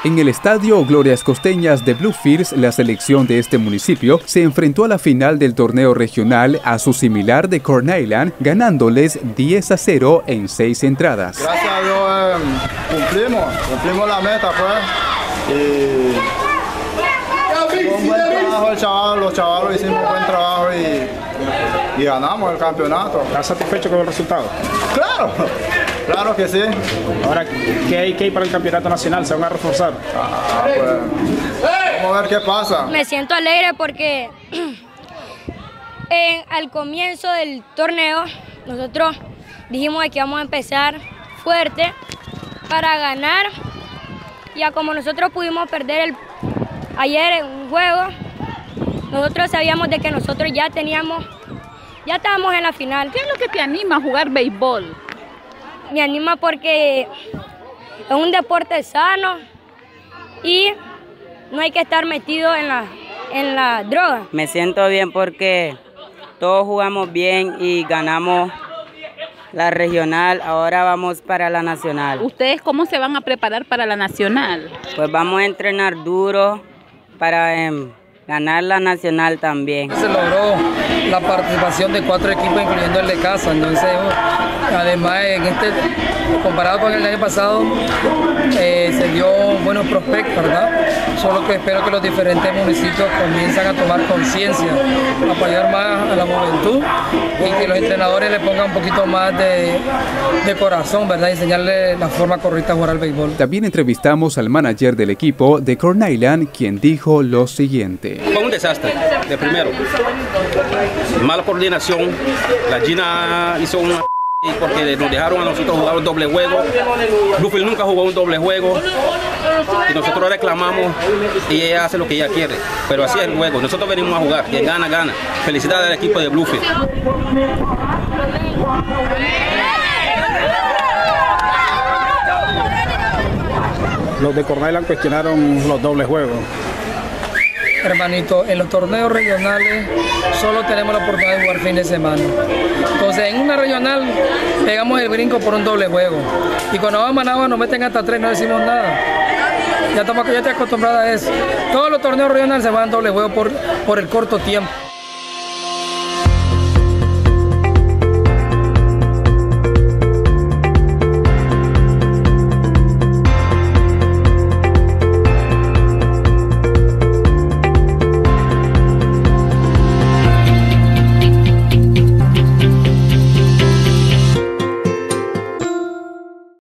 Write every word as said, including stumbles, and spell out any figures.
En el estadio Glorias Costeñas de Bluefields, la selección de este municipio se enfrentó a la final del torneo regional a su similar de Corn Island, ganándoles diez a cero en seis entradas. Gracias a Dios eh, cumplimos, cumplimos la meta, pues. Y fue un buen trabajo el chaval, los chavalos hicimos un buen trabajo y, y ganamos el campeonato. ¿Estás satisfecho con el resultado? Claro. Claro que sí. Ahora, ¿qué hay, qué hay para el campeonato nacional? ¿Se van a reforzar? Ah, pues, vamos a ver qué pasa. Me siento alegre porque en, al comienzo del torneo nosotros dijimos que íbamos a empezar fuerte para ganar. Ya como nosotros pudimos perder el, ayer en un juego, nosotros sabíamos de que nosotros ya teníamos, ya estábamos en la final. ¿Qué es lo que te anima a jugar béisbol? Me anima porque es un deporte sano y no hay que estar metido en la, en la droga. Me siento bien porque todos jugamos bien y ganamos la regional, ahora vamos para la nacional. ¿Ustedes cómo se van a preparar para la nacional? Pues vamos a entrenar duro para eh, ganar la nacional también. Se logró la participación de cuatro equipos, incluyendo el de casa. Entonces, además, en este, comparado con el año pasado, eh, se dio buenos prospectos, ¿verdad? Solo que espero que los diferentes municipios comiencen a tomar conciencia, apoyar más a la juventud y que los entrenadores le pongan un poquito más de, de corazón, ¿verdad? Y enseñarle la forma correcta de jugar al béisbol. También entrevistamos al manager del equipo de Corn Island, quien dijo lo siguiente. Fue un desastre, de primero. Mala coordinación, la Gina hizo una porque nos dejaron a nosotros jugar un doble juego. Bluefields nunca jugó un doble juego y nosotros reclamamos y ella hace lo que ella quiere, pero así es el juego. Nosotros venimos a jugar, quien gana, gana. Felicidades al equipo de Bluefields. Los de Corn Island cuestionaron los dobles juegos. Hermanito, en los torneos regionales solo tenemos la oportunidad de jugar fin de semana. Entonces, en una regional pegamos el brinco por un doble juego. Y cuando vamos a Managua nos meten hasta tres, no decimos nada. Ya estamos ya estoy acostumbrada a eso. Todos los torneos regionales se van doble juego por, por el corto tiempo.